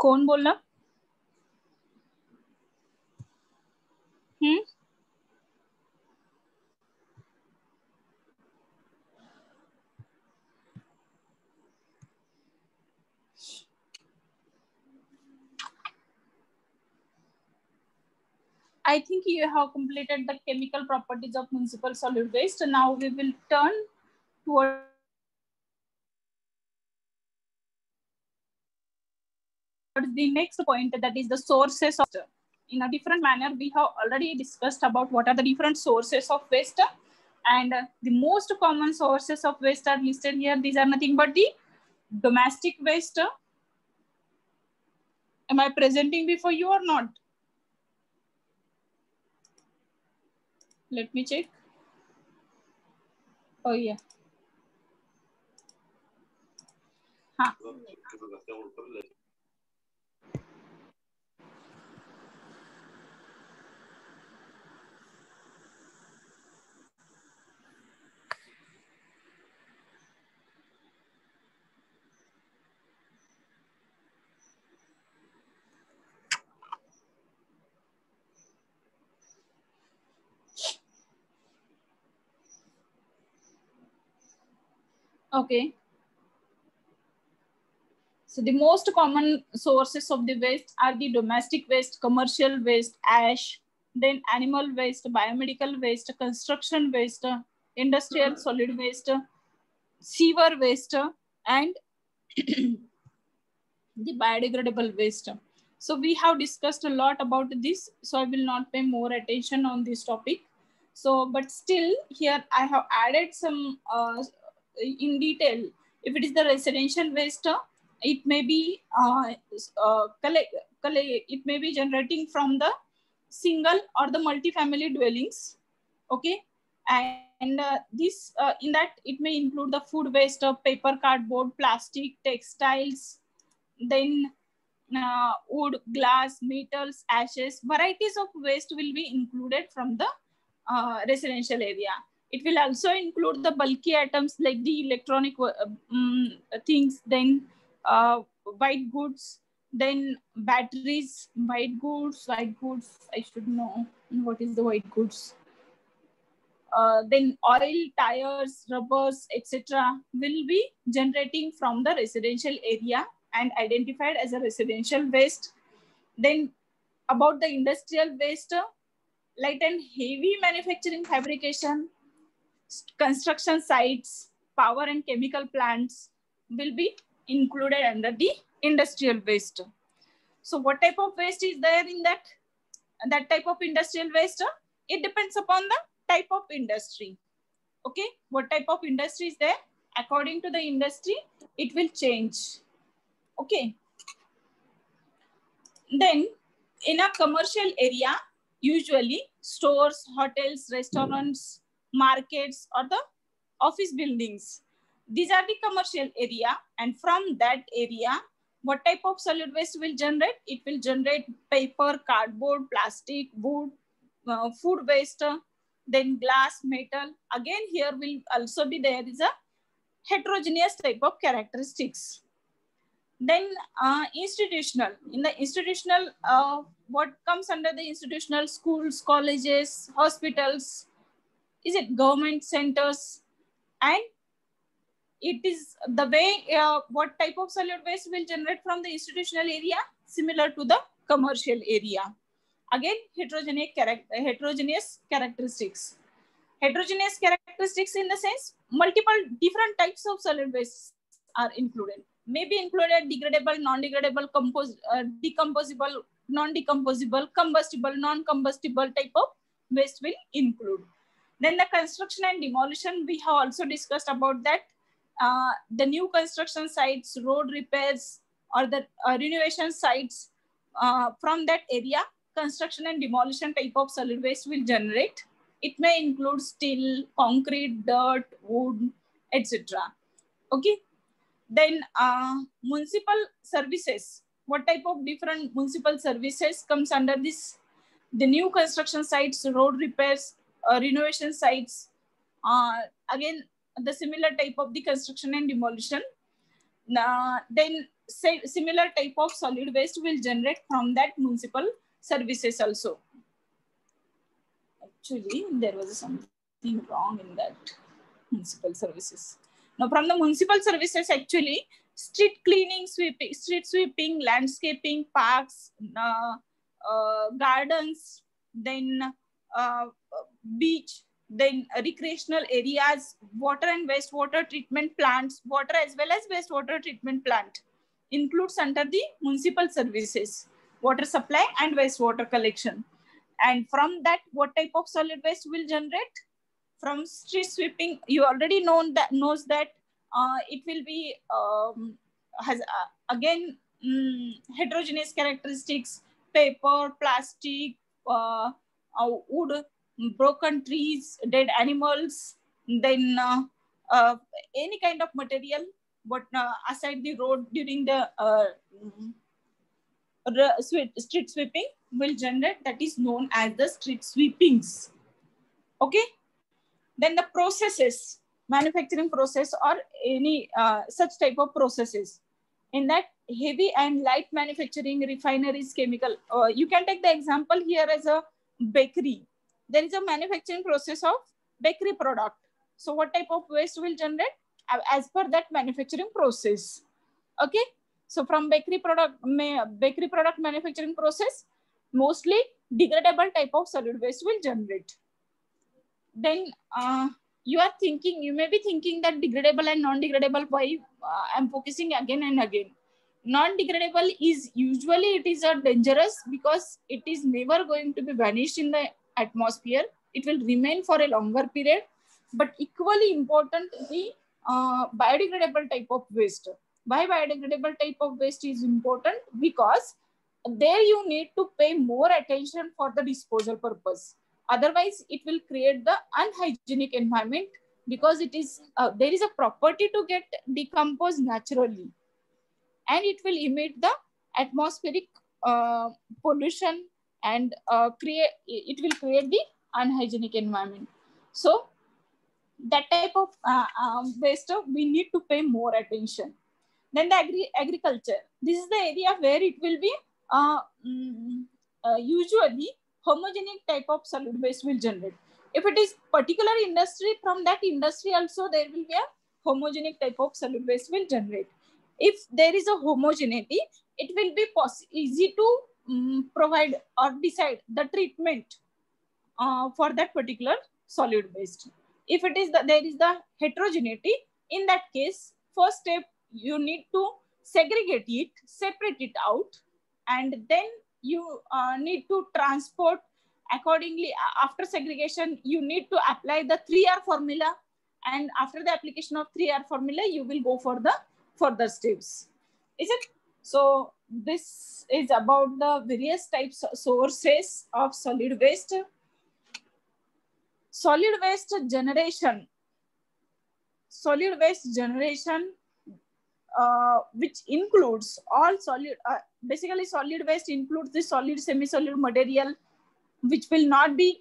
कौन बोला? I think you have completed the chemical properties of municipal solid waste. Now we will turn towards the next point, that is the sources of waste. In a different manner, we have already discussed about what are the different sources of waste, and the most common sources of waste are listed here. These are nothing but the domestic waste. Am I presenting before you or not? Let me check. Oh yeah. हाँ. Okay. So the most common sources of the waste are the domestic waste, commercial waste, ash, then animal waste, biomedical waste, construction waste, industrial solid waste, sewer waste, and the biodegradable waste. So we have discussed a lot about this, so I will not pay more attention on this topic. So, but still here I have added some in detail. If it is the residential waste, it may be it may be generating from the single or the multi-family dwellings. Okay, and this in that it may include the food waste, paper, cardboard, plastic, textiles, then wood, glass, metals, ashes. Varieties of waste will be included from the residential area. It will also include the bulky items like the electronic things, then white goods, then batteries, white goods, I should know what is the white goods. Then oil, tires, rubbers, etc. will be generating from the residential area and identified as a residential waste. Then about the industrial waste, light and heavy manufacturing, fabrication, construction sites, power and chemical plants will be included under the industrial waste. So what type of waste is there in that type of industrial waste? It depends upon the type of industry. Okay, what type of industry is there? According to the industry, it will change. Okay. Then in a commercial area, usually stores, hotels, restaurants, markets, or the office buildings. These are the commercial area, and from that area, what type of solid waste will generate? It will generate paper, cardboard, plastic, wood, food waste, then glass, metal. Again, here will also be there is a heterogeneous type of characteristics. Then institutional. In the institutional, what comes under the institutional? Schools, colleges, hospitals, is it government centers? And it is the way what type of solid waste will generate from the institutional area, similar to the commercial area. Again, heterogeneous characteristics. Heterogeneous characteristics in the sense multiple different types of solid waste are included. May be included degradable, non-degradable, decomposable, non-decomposable, combustible, non-combustible type of waste will include. Then the construction and demolition, we have also discussed about that. The new construction sites, road repairs, or the renovation sites, from that area, construction and demolition type of solid waste will generate. It may include steel, concrete, dirt, wood, etc. Okay. Then municipal services. What type of different municipal services comes under this? The new construction sites, road repairs, renovation sites. Again, the similar type of the construction and demolition. Then similar type of solid waste will generate from that municipal services also. Actually, there was something wrong in that municipal services. Now, from the municipal services, actually, street cleaning, street sweeping, landscaping, parks, gardens, then beach, then recreational areas, water and wastewater treatment plants, water as well as wastewater treatment plant includes under the municipal services, water supply and wastewater collection. And from that, what type of solid waste will generate? From street sweeping, you already knows that it will be has again heterogeneous characteristics: paper, plastic, wood, broken trees, dead animals, then any kind of material. But aside the road during the street sweeping will generate, that is known as the street sweepings. Okay. Then the processes, manufacturing process or any such type of processes. In that, heavy and light manufacturing, refineries, chemical. You can take the example here as a bakery. There is a manufacturing process of bakery product. So what type of waste will generate? As per that manufacturing process. Okay. So from bakery product manufacturing process, mostly degradable type of solid waste will generate. Then you may be thinking that degradable and non-degradable, why I'm focusing again and again. Non-degradable is usually, it is a dangerous because it is never going to be vanished in the atmosphere. It will remain for a longer period. But equally important, the biodegradable type of waste. Why biodegradable type of waste is important? Because there you need to pay more attention for the disposal purpose. Otherwise, it will create the unhygienic environment because it is there is a property to get decomposed naturally, and it will emit the atmospheric pollution and it will create the unhygienic environment. So that type of waste we need to pay more attention. Then the agriculture. This is the area where it will be usually homogenic type of solid waste will generate. If it is particular industry, from that industry also there will be a homogenic type of solid waste will generate. If there is a homogeneity, it will be easy to provide or decide the treatment for that particular solid waste. If it is there is the heterogeneity, in that case, first step, you need to segregate it, separate it out, and then you need to transport accordingly. After segregation, you need to apply the 3R formula, and after the application of 3R formula, you will go for the further steps. Is it? So this is about the various types of sources of solid waste. Solid waste generation. Solid waste generation, which includes all solid, basically solid waste includes the solid, semi-solid material, which will not be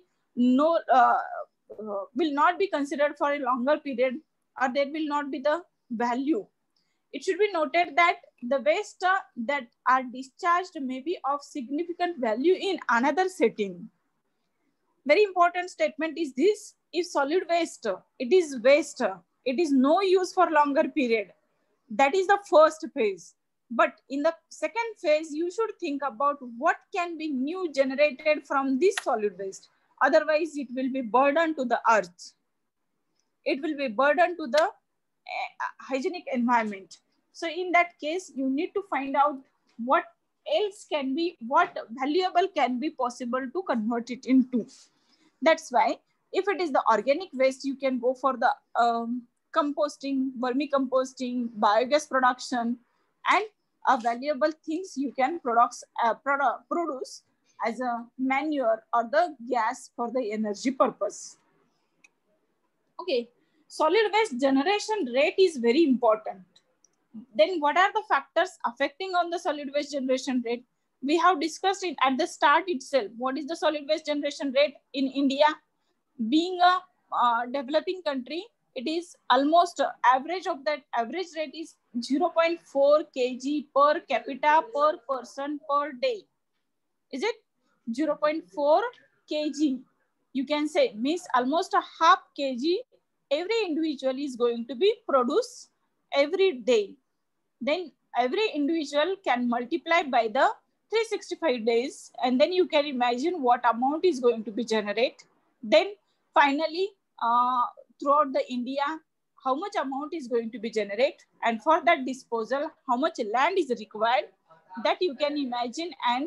considered for a longer period, or there will not be the value. It should be noted that the waste that are discharged may be of significant value in another setting. Very important statement is this: if solid waste, it is waste, it is no use for longer period. That is the first phase. But in the second phase, you should think about what can be new generated from this solid waste. Otherwise, it will be burden to the earth. It will be burden to the hygienic environment. So in that case, you need to find out what else can be, what valuable can be possible to convert it into. That's why if it is the organic waste, you can go for the composting, vermicomposting, biogas production, and valuable things you can produce as a manure or the gas for the energy purpose. Okay, solid waste generation rate is very important. Then what are the factors affecting on the solid waste generation rate? We have discussed it at the start itself. What is the solid waste generation rate in India? Being a developing country, it is almost average of that average rate is 0.4 kg per capita per person per day. Is it 0.4 kg? You can say means almost a half kg every individual is going to be produced every day. Then every individual can multiply by the 365 days, and then you can imagine what amount is going to be generated. Then finally, throughout the India, how much amount is going to be generated, and for that disposal, how much land is required, that you can imagine, and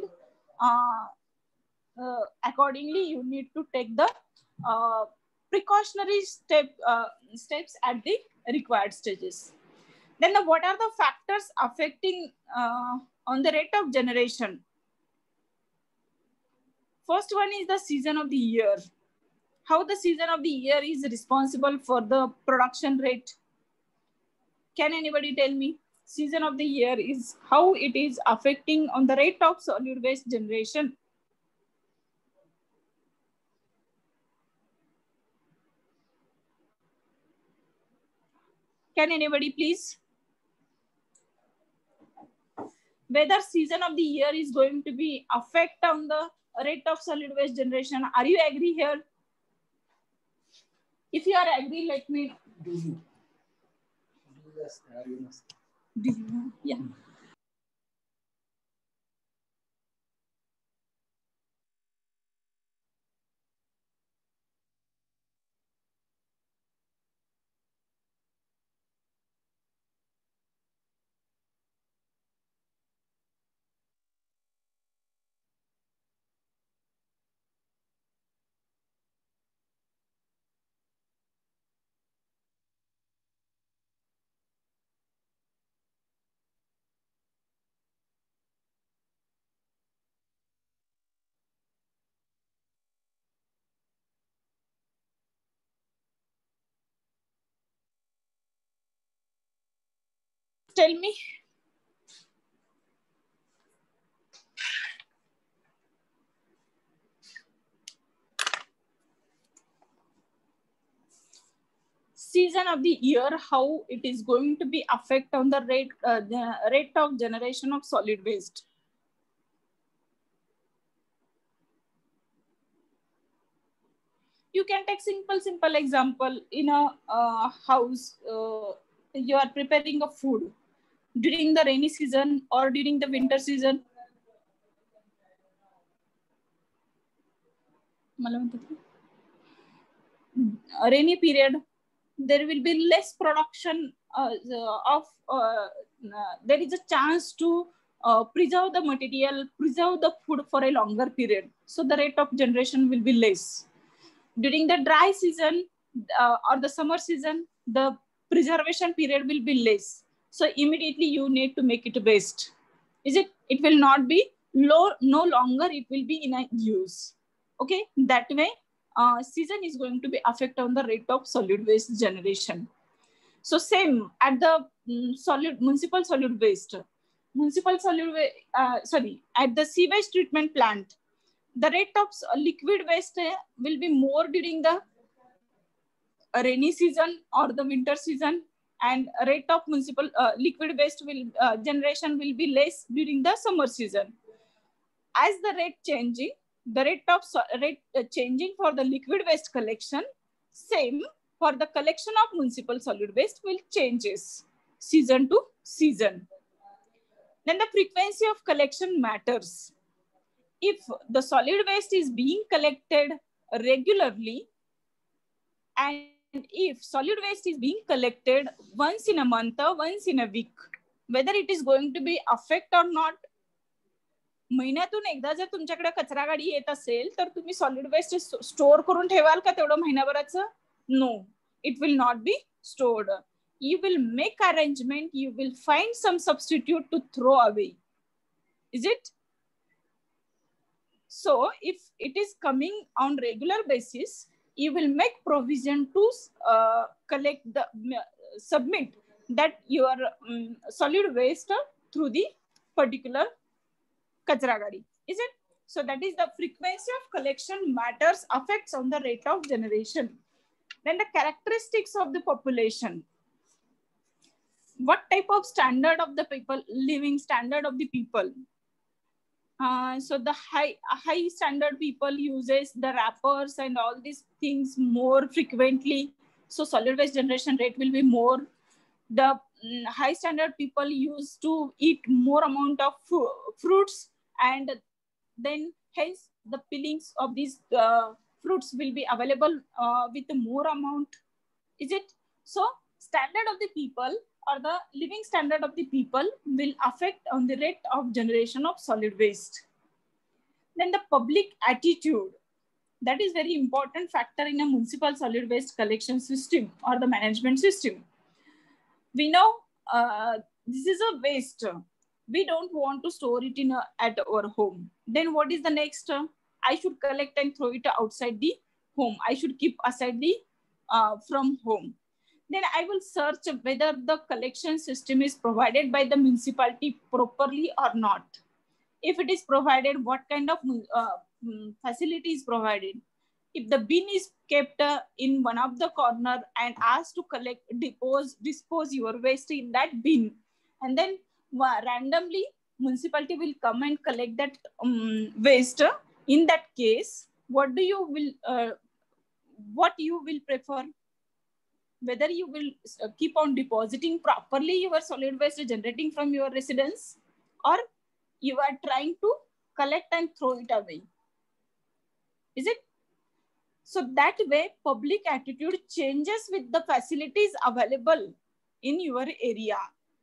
accordingly, you need to take the precautionary steps at the required stages. Then what are the factors affecting on the rate of generation? First one is the season of the year. How the season of the year is responsible for the production rate? Can anybody tell me? Season of the year is how it is affecting on the rate of solid waste generation. Can anybody please? Whether season of the year is going to be affect on the rate of solid waste generation. Are you agree here? If you are agree, let me. Yeah. Tell me. Season of the year, how it is going to be affect on the rate of generation of solid waste. You can take simple example. In a house, you are preparing a food during the rainy season or during the winter season. Rainy period, there will be less production there is a chance to preserve the material, preserve the food for a longer period. So the rate of generation will be less. During the dry season or the summer season, the preservation period will be less. So immediately you need to make it waste. Is it? It will not be low, no longer it will be in a use. Okay, that way season is going to be affect on the rate of solid waste generation. So same at the municipal solid waste. At the sewage treatment plant, the rate of liquid waste will be more during the rainy season or the winter season, and rate of municipal liquid waste will generation will be less during the summer season. As the rate changing, the rate changing for the liquid waste collection, same for the collection of municipal solid waste will changes season to season. Then the frequency of collection matters. If the solid waste is being collected regularly, and if solid waste is being collected once in a month or once in a week, whether it is going to be affect or not. महिन्यातून एकदा जर तुमच्याकडे कचरा गाडी येत असेल तर तुम्ही सॉलिड वेस्ट स्टोअर करून ठेवाल का तेवढं महिनाभराचं? No, it will not be stored. You will make arrangement, you will find some substitute to throw away. Is it? So if it is coming on regular basis, you will make provision to collect the submit that your solid waste through the particular kachra gadi. Is it? So that is the frequency of collection matters, affects on the rate of generation. Then the characteristics of the population. What type of standard of the people, living standard of the people? So the high standard people uses the wrappers and all these things more frequently. So solid waste generation rate will be more. The high standard people used to eat more amount of fruits, and then hence the peelings of these fruits will be available with more amount. Is it? So standard of the people or the living standard of the people will affect on the rate of generation of solid waste. Then the public attitude, that is very important factor in a municipal solid waste collection system or the management system. We know this is a waste. We don't want to store it at our home. Then what is the next? I should collect and throw it outside the home. I should keep aside the from home. Then I will search whether the collection system is provided by the municipality properly or not. If it is provided, what kind of facility is provided? If the bin is kept in one of the corner and asked to collect, dispose your waste in that bin, and then randomly municipality will come and collect that waste. In that case, what you will prefer? Whether you will keep on depositing properly your solid waste generating from your residence, or you are trying to collect and throw it away. Is it? So that way, public attitude changes with the facilities available in your area.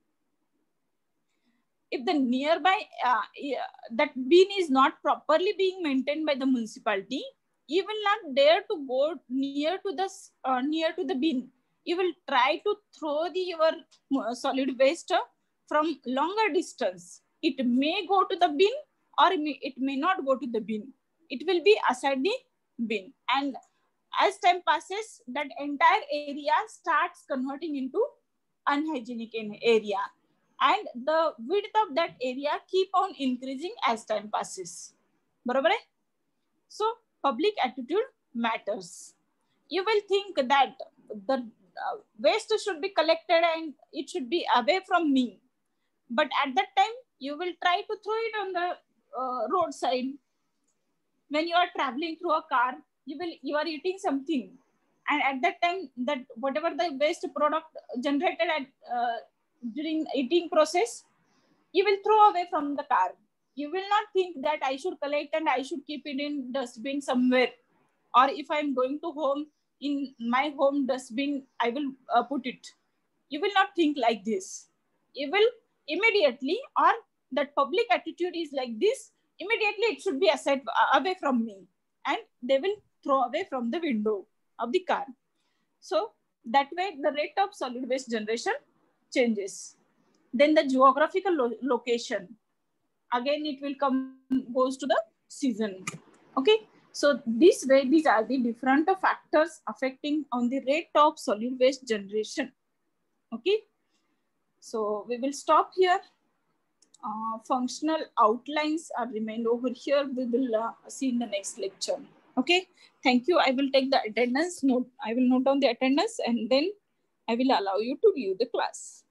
If the nearby, that bin is not properly being maintained by the municipality, you will not dare to go near to the bin. You will try to throw your solid waste from longer distance. It may go to the bin, or it may not go to the bin. It will be aside the bin. And as time passes, that entire area starts converting into unhygienic area. And the width of that area keep on increasing as time passes. Barabar hai? So public attitude matters. You will think that the waste should be collected and it should be away from me. But at that time, you will try to throw it on the roadside. When you are traveling through a car, you are eating something. And at that time, that whatever the waste product generated during eating process, you will throw away from the car. You will not think that I should collect and I should keep it in dustbin somewhere. Or if I'm going to home, in my home dustbin, I will put it. You will not think like this. You will immediately, or that public attitude is like this, immediately it should be aside, away from me. And they will throw away from the window of the car. So that way the rate of solid waste generation changes. Then the geographical location. Again, it will goes to the season. Okay. So this way, these are the different factors affecting on the rate of solid waste generation. Okay. So we will stop here. Functional outlines are remained over here. We will see in the next lecture. Okay. Thank you. I will take the attendance note. I will note down the attendance and then I will allow you to view the class.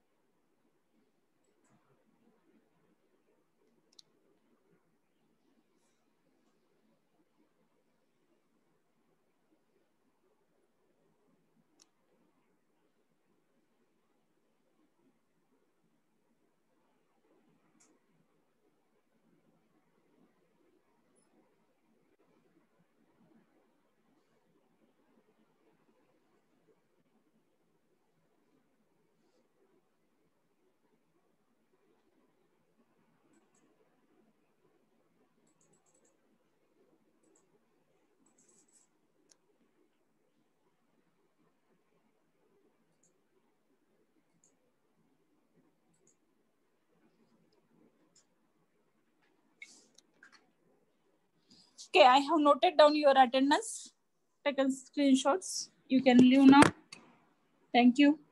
Okay, I have noted down your attendance. Taken screenshots. You can leave now. Thank you.